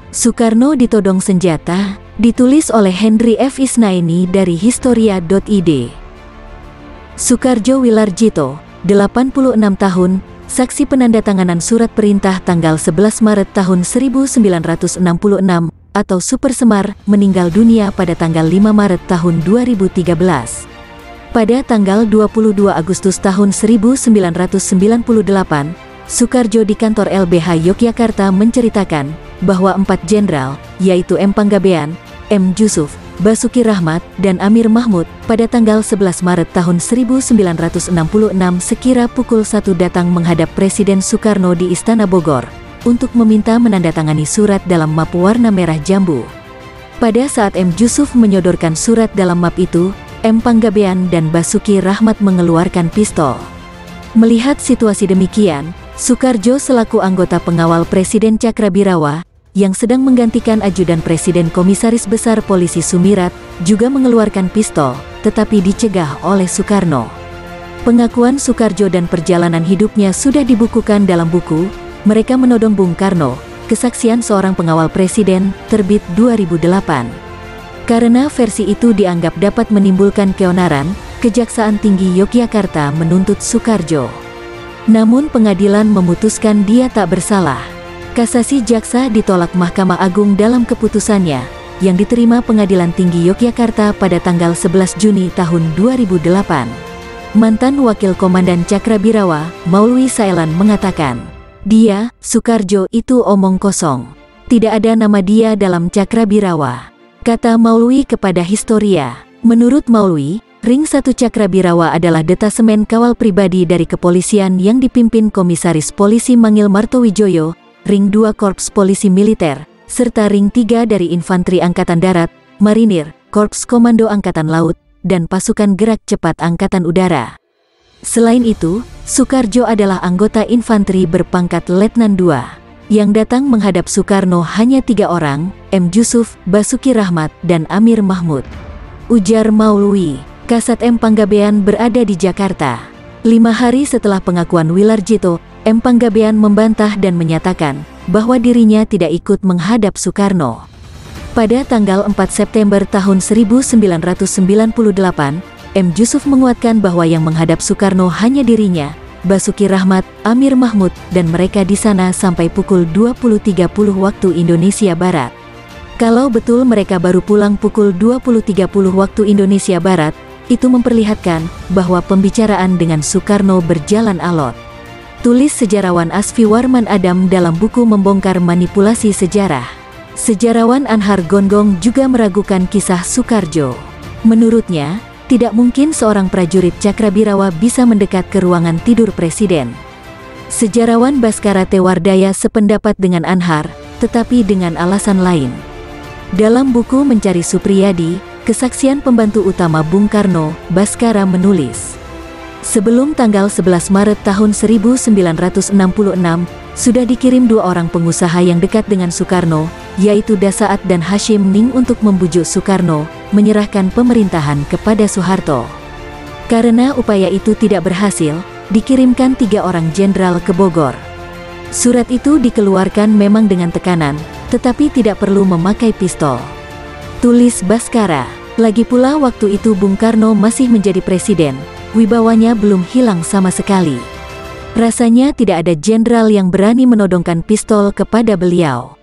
Soekarno ditodong senjata, ditulis oleh Henry F. Isnaini dari Historia.id. Soekarjo Wilarjito, 86 tahun, saksi penandatanganan surat perintah tanggal 11 Maret tahun 1966 atau Super Semar, meninggal dunia pada tanggal 5 Maret tahun 2013. Pada tanggal 22 Agustus tahun 1998, Soekarjo di kantor LBH Yogyakarta menceritakan bahwa 4 jenderal, yaitu M. Panggabean, M. Jusuf, Basuki Rahmat, dan Amir Mahmud, pada tanggal 11 Maret tahun 1966 sekira pukul 1 datang menghadap Presiden Soekarno di Istana Bogor, untuk meminta menandatangani surat dalam map warna merah jambu. Pada saat M. Jusuf menyodorkan surat dalam map itu, M. Panggabean dan Basuki Rahmat mengeluarkan pistol. Melihat situasi demikian, Soekarjo selaku anggota pengawal Presiden Cakrabirawa, yang sedang menggantikan ajudan Presiden Komisaris Besar Polisi Sumirat, juga mengeluarkan pistol, tetapi dicegah oleh Soekarno. Pengakuan Soekarjo dan perjalanan hidupnya sudah dibukukan dalam buku Mereka Menodong Bung Karno, Kesaksian Seorang Pengawal Presiden, terbit 2008. Karena versi itu dianggap dapat menimbulkan keonaran, Kejaksaan Tinggi Yogyakarta menuntut Soekarjo. Namun pengadilan memutuskan dia tak bersalah. Kasasi jaksa ditolak Mahkamah Agung dalam keputusannya, yang diterima Pengadilan Tinggi Yogyakarta pada tanggal 11 Juni tahun 2008. Mantan Wakil Komandan Cakrabirawa, Maulwi Saelan mengatakan, "Dia, Soekarjo itu omong kosong. Tidak ada nama dia dalam Cakrabirawa," kata Maulwi kepada Historia. Menurut Maulwi, Ring 1 Cakrabirawa adalah detasemen kawal pribadi dari kepolisian yang dipimpin Komisaris Polisi Mangil Martowijoyo, Ring 2 Korps Polisi Militer, serta Ring 3 dari Infanteri Angkatan Darat, Marinir, Korps Komando Angkatan Laut, dan Pasukan Gerak Cepat Angkatan Udara. Selain itu, Soekarjo adalah anggota infanteri berpangkat Letnan II. Yang datang menghadap Soekarno hanya 3 orang, M. Jusuf, Basuki Rahmat, dan Amir Mahmud. Ujar Maulwi, Kasat M. Panggabean berada di Jakarta. 5 hari setelah pengakuan Wilarjito, M. Panggabean membantah dan menyatakan bahwa dirinya tidak ikut menghadap Soekarno. Pada tanggal 4 September tahun 1998, M. Jusuf menguatkan bahwa yang menghadap Soekarno hanya dirinya, Basuki Rahmat, Amir Mahmud, dan mereka di sana sampai pukul 20.30 waktu Indonesia Barat. Kalau betul mereka baru pulang pukul 20.30 waktu Indonesia Barat, itu memperlihatkan bahwa pembicaraan dengan Soekarno berjalan alot. Tulis sejarawan Asfi Warman Adam dalam buku Membongkar Manipulasi Sejarah. Sejarawan Anhar Gonggong juga meragukan kisah Soekarjo. Menurutnya, tidak mungkin seorang prajurit Cakrabirawa bisa mendekat ke ruangan tidur presiden. Sejarawan Baskara Tewardaya sependapat dengan Anhar, tetapi dengan alasan lain. Dalam buku Mencari Supriyadi, Kesaksian Pembantu Utama Bung Karno, Baskara menulis, sebelum tanggal 11 Maret tahun 1966, sudah dikirim 2 orang pengusaha yang dekat dengan Soekarno, yaitu Dasaat dan Hashim Ning untuk membujuk Soekarno, menyerahkan pemerintahan kepada Soeharto. Karena upaya itu tidak berhasil, dikirimkan 3 orang jenderal ke Bogor. Surat itu dikeluarkan memang dengan tekanan, tetapi tidak perlu memakai pistol. Tulis Baskara. Lagi pula waktu itu Bung Karno masih menjadi presiden, wibawanya belum hilang sama sekali. Rasanya tidak ada jenderal yang berani menodongkan pistol kepada beliau.